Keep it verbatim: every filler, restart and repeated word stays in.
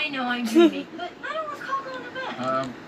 I know I'm dreaming, but I don't recall going to bed. Um,